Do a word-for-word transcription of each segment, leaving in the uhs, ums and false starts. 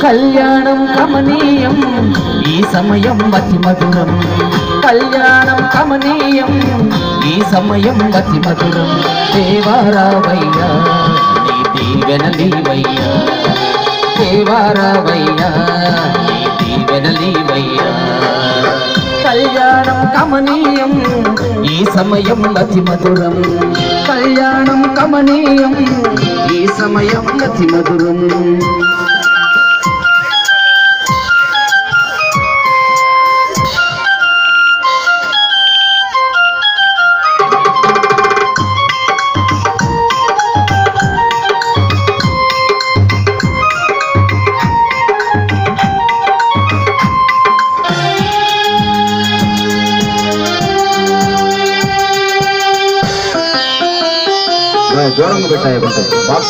కళ్యాణం కమనీయం ఈ సమయం అతి మధురం కళ్యాణం కమనీయం ఈ సమయం అతి మధురం దేవారావయ్యా నీ దీవెనలీవయ్యా దేవారావయ్యా నీ దీవెనలీవయ్యా కళ్యాణం కమనీయం ఈ సమయం అతి మధురం కళ్యాణం కమనీయం ఈ సమయం అతి మధురం దూరంగా పెట్టాయి బాక్స్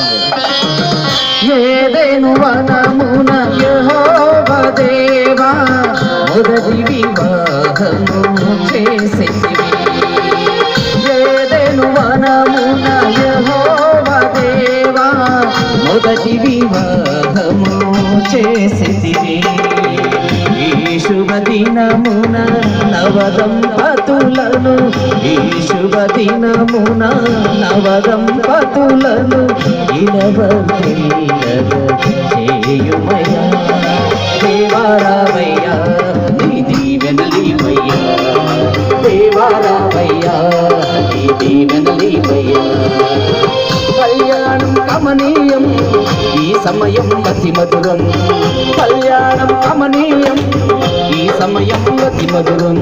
ఏదైనా వనమున యెహోవా దేవా మొదటి వివాహము చేసేవి ఏదైనా వనమున యెహోవా దేవా మొదటి వివాహము చేసేవి ఈ శుభ దినమున నవదంపతులను ఈ శుభ దినమున నవదంపతులను ఇలవెల్లగా చేయుమయ్యా దేవారావయ్యా నీ దీవెనలీవయ్యా దేవారావయ్యా నీ దీవెనలీవయ్యా కళ్యాణం కమనీయం ఈ సమయం అతి మధురం కళ్యాణం కమనీయం ఈ సమయం అతి మధురం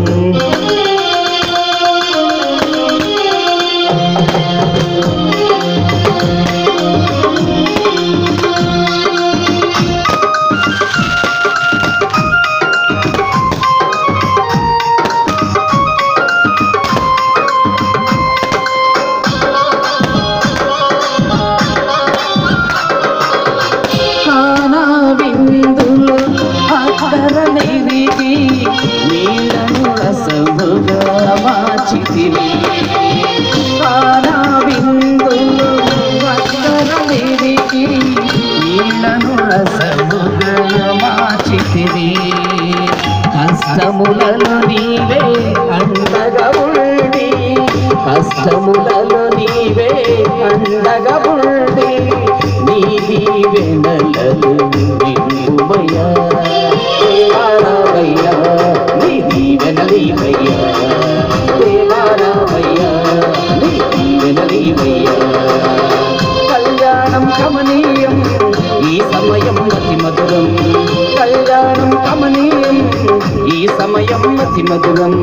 నీళ్ళను రసముగా మార్చితివి కానా విందులు వస్త్ర నిధికి నీళ్ళను రసముగా మార్చితివి కష్టములలో నీవే అండగా ఉండి కష్టములలో నీవే అండగా ఉండి నీ దీవెనలను నింపుమయ్యా దేవారావయ్యా నీ దీవెనలీవయ్యా దేవారావయ్యా నీ దీవెనలీవయ్యా కళ్యాణం కమనీయం ఈ సమయం అతి మధురం కళ్యాణం కమనీయం ఈ సమయం అతి మధురం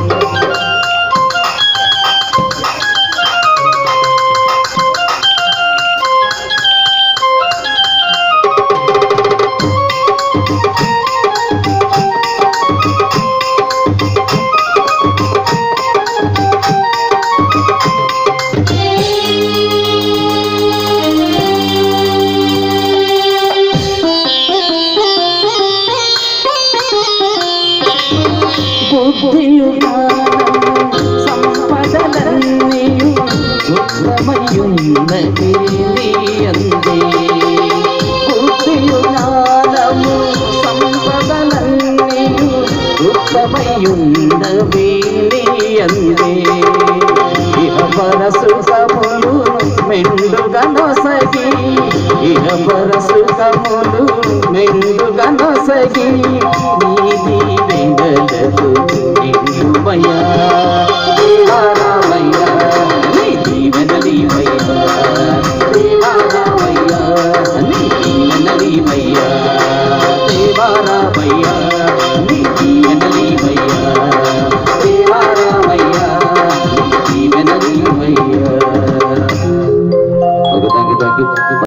బుద్ధియు సంపదలన్నీయు ఉత్తమయున్నది నీయందే బుద్ధియు జ్ఞానము సంపదలన్నీయు ఉత్తమయున్నది నీయందే ఇహపర సుఖములు మెండుగా నొసగి ఇహపర సుఖములు మెండుగా నొసగి నీ దీవెనలకు నింపుమయ్యా దేవారావయ్యా నీ దీవెనలీవయ్యా దేవారావయ్యా నీ దీవెనలీవయ్యా దేవారావయ్యా